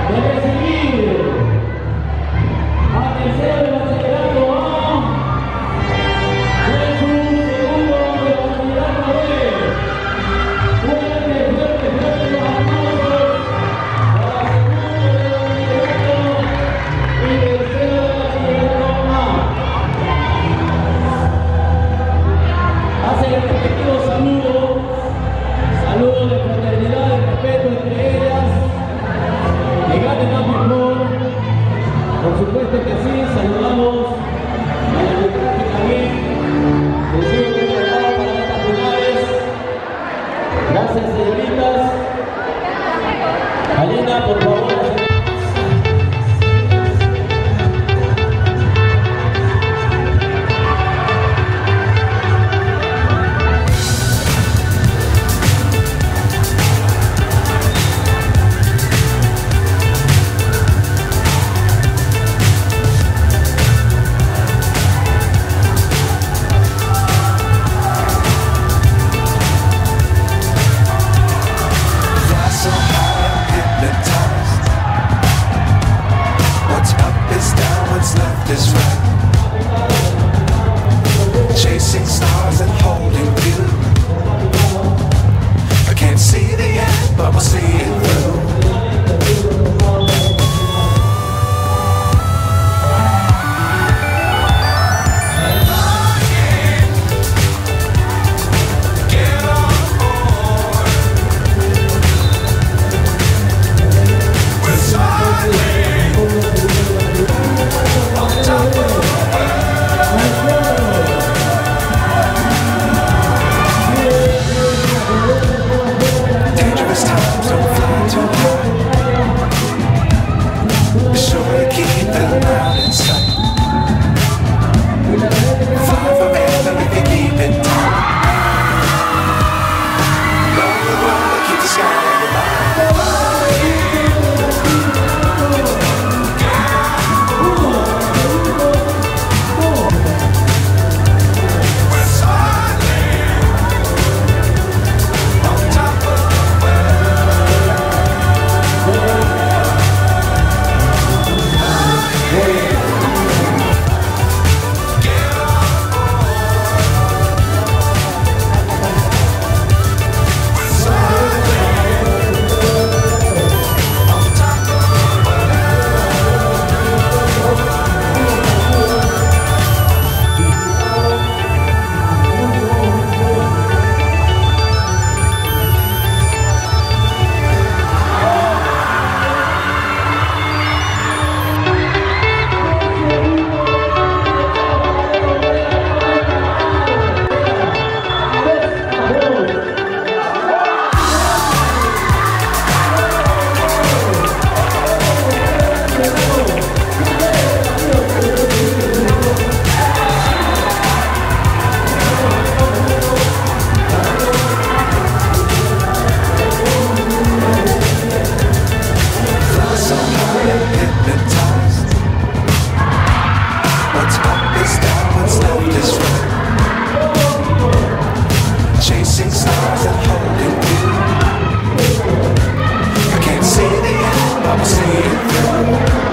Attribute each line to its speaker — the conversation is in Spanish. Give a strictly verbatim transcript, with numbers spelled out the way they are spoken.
Speaker 1: de recibir a tercero de Bachillerato A de su segundo de Bachillerato B. Fuerte, fuerte, fuerte los aplausos para segundo de Bachillerato y tercero de Bachillerato A. Hacen el respectivo saludo, saludo de fraternidad y respeto entre ellas. Que ganen más mejor. Por supuesto que sí, saludamos a la Educativa también. Deseo que preparado para estas finales. Gracias, señoritas. Alina, por favor.
Speaker 2: Chasing stars and holding you. I can't see the end, but we'll see it through. See it through.